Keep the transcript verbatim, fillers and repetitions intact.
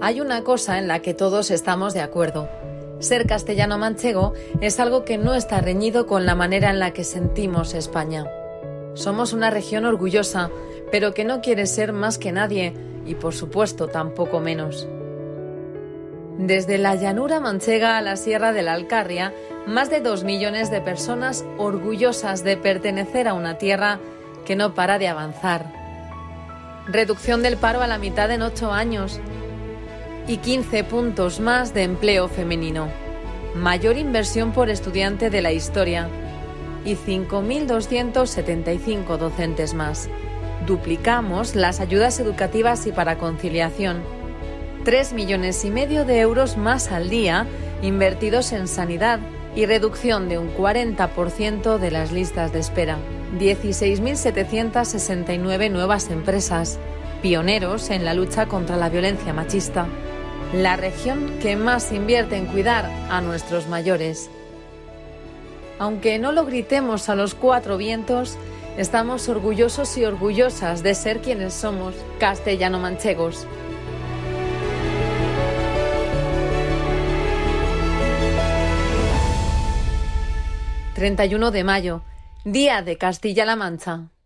Hay una cosa en la que todos estamos de acuerdo. Ser castellano-manchego es algo que no está reñido con la manera en la que sentimos España. Somos una región orgullosa, pero que no quiere ser más que nadie y, por supuesto, tampoco menos. Desde la llanura manchega a la Sierra de la Alcarria, más de dos millones de personas orgullosas de pertenecer a una tierra que no para de avanzar. Reducción del paro a la mitad en ocho años y quince puntos más de empleo femenino. Mayor inversión por estudiante de la historia y cinco mil doscientos setenta y cinco docentes más. Duplicamos las ayudas educativas y para conciliación. Tres millones y medio de euros más al día invertidos en sanidad y reducción de un cuarenta por ciento de las listas de espera. dieciséis mil setecientos sesenta y nueve nuevas empresas, pioneros en la lucha contra la violencia machista. La región que más invierte en cuidar a nuestros mayores. Aunque no lo gritemos a los cuatro vientos, estamos orgullosos y orgullosas de ser quienes somos, castellano-manchegos. treinta y uno de mayo, Día de Castilla-La Mancha.